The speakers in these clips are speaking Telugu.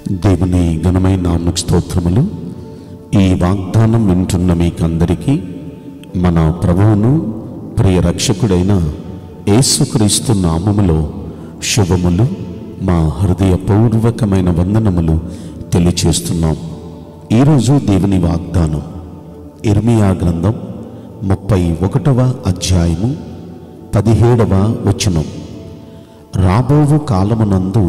దేవుని ఘనమైన నామమునకు స్తోత్రములు. ఈ వాగ్దానం వింటున్న మీకందరికీ మన ప్రభువును ప్రియ రక్షకుడైన యేసుక్రీస్తు నామములో శుభములు, మా హృదయపూర్వకమైన వందనములు తెలియచేస్తున్నాం. ఈరోజు దేవుని వాగ్దానం ఇర్మియా గ్రంథం 31వ అధ్యాయము 17వ వచనం. రాబోవు కాలమునందు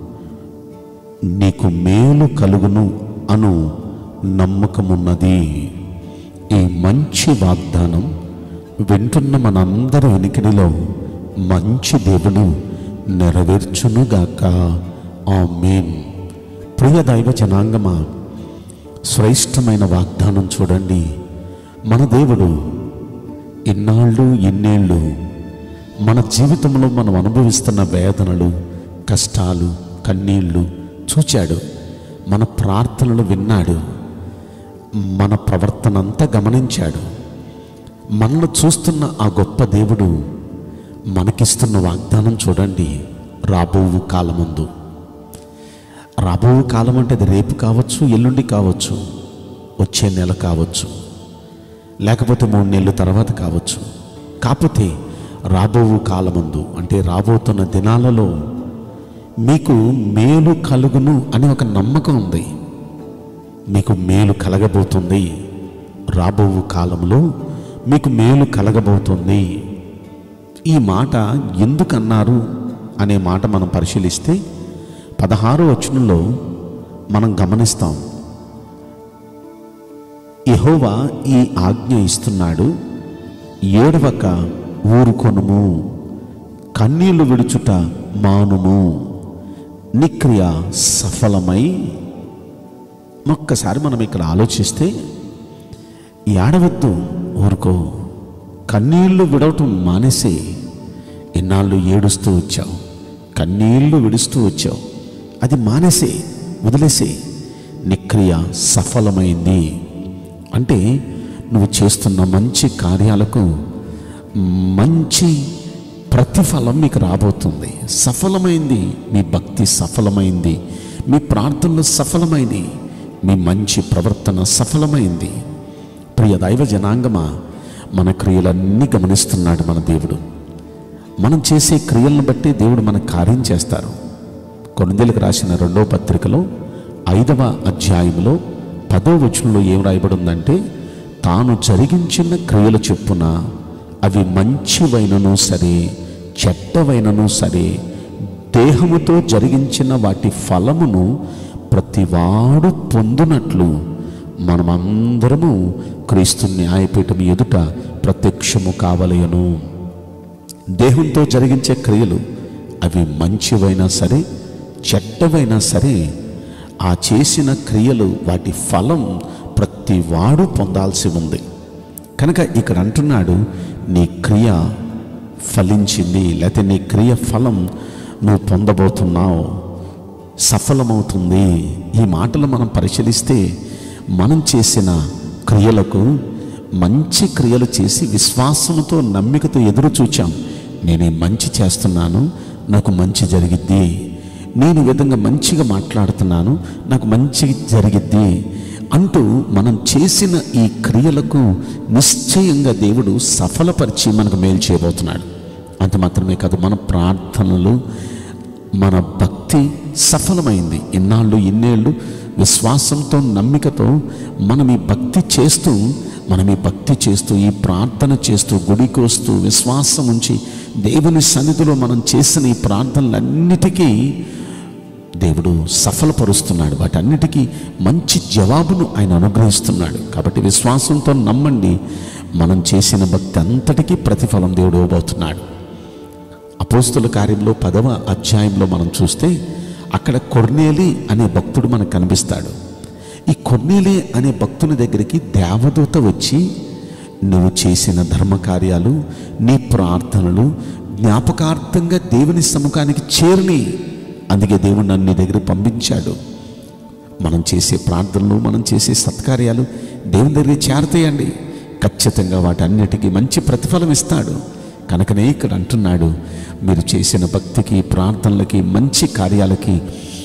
నీకు మేలు కలుగును అను నమ్మకమున్నది. ఈ మంచి వాగ్దానం వింటున్న మనందరి వెనుకడిలో మంచి దేవుడు నెరవేర్చునుగాక. ఆమేన్. ప్రియ దైవ జనాంగమా, శ్రేష్టమైన వాగ్దానం చూడండి. మన దేవుడు ఇన్నేళ్ళు మన జీవితంలో మనం అనుభవిస్తున్న వేదనలు, కష్టాలు, కన్నీళ్ళు చూచాడు. మన ప్రార్థనలు విన్నాడు. మన ప్రవర్తన అంతా గమనించాడు. మనల్ని చూస్తున్న ఆ గొప్ప దేవుడు మనకిస్తున్న వాగ్దానం చూడండి. రాబోవు కాలముందు, రాబోవు కాలం అంటే అది రేపు కావచ్చు, ఎల్లుండి కావచ్చు, వచ్చే నెల కావచ్చు, లేకపోతే 3 నెలల తర్వాత కావచ్చు. కాకపోతే రాబోవు కాలముందు అంటే రాబోతున్న దినాలలో మీకు మేలు కలుగును అనే ఒక నమ్మకం ఉంది. మీకు మేలు కలగబోతుంది. రాబోవు కాలంలో మీకు మేలు కలగబోతుంది. ఈ మాట ఎందుకన్నారు అనే మాట మనం పరిశీలిస్తే 16వ వచనంలో మనం గమనిస్తాం. యెహోవా ఈ ఆజ్ఞ ఇస్తున్నాడు, ఏడవక ఊరుకొనుము, కన్నీళ్లు విడుచుట మానుము, నీ క్రియ సఫలమై. ఒక్కసారి మనం ఇక్కడ ఆలోచిస్తే, ఏడవద్దు, ఊరుకో, కన్నీళ్లు విడవటం మానేసి. ఇన్నాళ్ళు ఏడుస్తూ వచ్చావు, కన్నీళ్లు విడుస్తూ వచ్చావు, అది మానేసి, వదిలేసి. నీ క్రియ సఫలమైంది అంటే నువ్వు చేస్తున్న మంచి కార్యాలకు మంచి ప్రతిఫలం మీకు రాబోతుంది. సఫలమైంది, మీ భక్తి సఫలమైంది, మీ ప్రార్థనలు సఫలమైంది, మీ మంచి ప్రవర్తన సఫలమైంది. ప్రియ దైవ జనాంగమా, మన క్రియలన్నీ గమనిస్తున్నాడు మన దేవుడు. మనం చేసే క్రియలను బట్టి దేవుడు మన కార్యం చేస్తారు. కొరింథీయులకు రాసిన 2వ పత్రికలో 5వ అధ్యాయంలో 10వ వచనంలో ఏం రాయబడి ఉందంటే, తాను జరిగించిన క్రియలు చొప్పున అవి మంచివైనను సరే, చెడ్డవైనను సరే, దేహముతో జరిగించిన వాటి ఫలమును ప్రతివాడు పొందునట్లు మనమందరము క్రీస్తు న్యాయపీఠం ఎదుట ప్రత్యక్షము కావలయను. దేహంతో జరిగించే క్రియలు అవి మంచివైనా సరే, చెడ్డవైనా సరే, ఆ చేసిన క్రియలు వాటి ఫలం ప్రతివాడు పొందాల్సి ఉంది. కనుక ఇక్కడ అంటున్నాడు, నీ క్రియ ఫలించింది, లేకపోతే నీ క్రియ ఫలం నువ్వు పొందబోతున్నావు, సఫలమవుతుంది. ఈ మాటలు మనం పరిశీలిస్తే, మనం చేసిన క్రియలకు మంచి క్రియలు చేసి విశ్వాసంతో, నమ్మికతో ఎదురు చూచాం. నేను ఈ మంచి చేస్తున్నాను, నాకు మంచి జరిగిద్ది. నేను ఈ విధంగా మంచిగా మాట్లాడుతున్నాను, నాకు మంచి జరిగిద్ది అంటూ మనం చేసిన ఈ క్రియలకు నిశ్చయంగా దేవుడు సఫలపరిచి మనకు మేలు చేయబోతున్నాడు. అంత మాత్రమే కాదు, మన ప్రార్థనలు, మన భక్తి సఫలమైంది. ఇన్నేళ్ళు విశ్వాసంతో, నమ్మికతో మనం ఈ భక్తి చేస్తూ ఈ ప్రార్థన చేస్తూ, గుడికి వస్తూ, విశ్వాసం ఉంచి దేవుని సన్నిధిలో మనం చేసిన ఈ ప్రార్థనలన్నిటికీ దేవుడు సఫలపరుస్తున్నాడు. వాటన్నిటికీ మంచి జవాబును ఆయన అనుగ్రహిస్తున్నాడు. కాబట్టి విశ్వాసంతో నమ్మండి, మనం చేసిన భక్తి అంతటికీ ప్రతిఫలం దేవుడు ఇవ్వబోతున్నాడు. అపోస్తుల కార్యంలో 10వ అధ్యాయంలో మనం చూస్తే, అక్కడ కొర్నేలి అనే భక్తుడు మనకు కనిపిస్తాడు. ఈ కొర్నేలి అనే భక్తుని దగ్గరికి దేవదూత వచ్చి, నువ్వు చేసిన ధర్మకార్యాలు, నీ ప్రార్థనలు జ్ఞాపకార్థంగా దేవుని సముఖానికి చేరిని, అందుకే దేవుడు నన్ను నీ దగ్గర పంపించాడు. మనం చేసే ప్రార్థనలు, మనం చేసే సత్కార్యాలు దేవుని దగ్గర చేరతాయండి. ఖచ్చితంగా వాటన్నిటికీ మంచి ప్రతిఫలం ఇస్తాడు. కనుకనే ఇక్కడ అంటున్నాడు, మీరు చేసిన భక్తికి, ప్రార్థనలకి, మంచి కార్యాలకి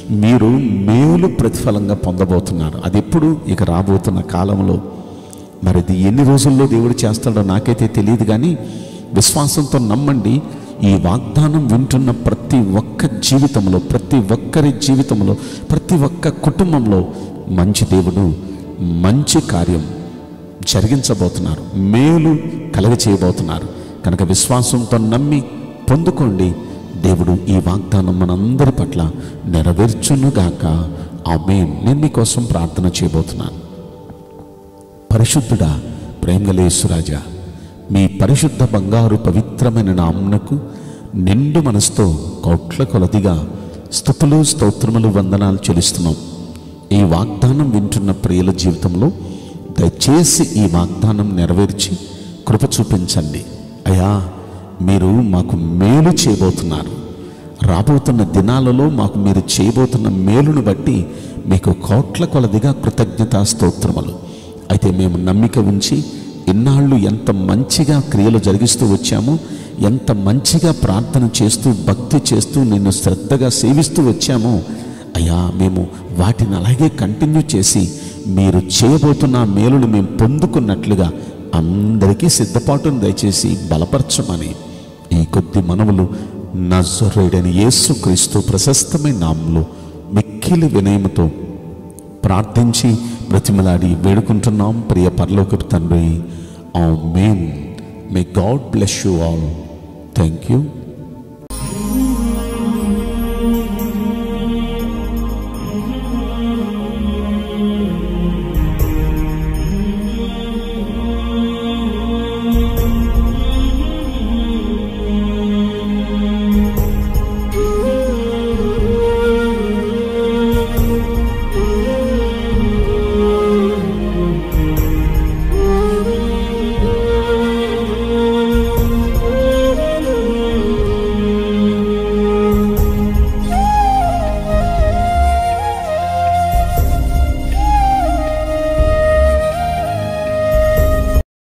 మీరు మేలు ప్రతిఫలంగా పొందబోతున్నారు. అది ఎప్పుడు? ఇక రాబోతున్న కాలంలో. మరి ఇది ఎన్ని రోజుల్లో దేవుడు చేస్తాడో నాకైతే తెలియదు, కానీ విశ్వాసంతో నమ్మండి. ఈ వాగ్దానం వింటున్న ప్రతి ఒక్క జీవితంలో, ప్రతి ఒక్కరి జీవితంలో, ప్రతి ఒక్క కుటుంబంలో మంచి దేవుడు మంచి కార్యం జరిగించబోతున్నారు, మేలు కలగచేయబోతున్నారు. కనుక విశ్వాసంతో నమ్మి పొందుకోండి. దేవుడు ఈ వాగ్దానం మనందరి పట్ల నెరవేర్చునుగాక. ఆమేన్. నేను మీకోసం ప్రార్థన చేయబోతున్నాను. పరిశుద్ధుడా, ప్రేమగల యేసురాజా, మీ పరిశుద్ధ బంగారు పవిత్రమైన నామమునకు నిండు మనసుతో కోట్ల కొలదిగా స్తుతులు, స్తోత్రములు, వందనాలు చెల్లిస్తున్నాం. ఈ వాగ్దానం వింటున్న ప్రియుల జీవితంలో దయచేసి ఈ వాగ్దానం నెరవేర్చి కృప చూపించండి అయ్యా. మీరు మాకు మేలు చేయబోతున్నారు. రాబోతున్న దినాలలో మాకు మీరు చేయబోతున్న మేలును బట్టి మీకు కోట్ల కొలదిగా కృతజ్ఞతా స్తోత్రములు. అయితే మేము నమ్మిక ఉంచి ఇన్నాళ్ళు ఎంత మంచిగా క్రియలు జరిగిస్తూ వచ్చామో, ఎంత మంచిగా ప్రార్థన చేస్తూ భక్తి చేస్తూ నిన్ను శ్రద్ధగా సేవిస్తూ వచ్చామో అయ్యా, మేము వాటిని అలాగే కంటిన్యూ చేసి మీరు చేయబోతున్న మేలును మేము పొందుకున్నట్లుగా అందరికీ సిద్ధపాటును దయచేసి బలపరచమని ఈ కొద్ది మనవులు నజరేయుడైన యేసుక్రీస్తు ప్రశస్తమైన నామములో మిక్కిలి వినయముతో ప్రార్థించి బ్రతిమలాడి వేడుకుంటున్నాం ప్రియ పరలోకపు తండ్రి. Amen. May God bless you all. Thank you.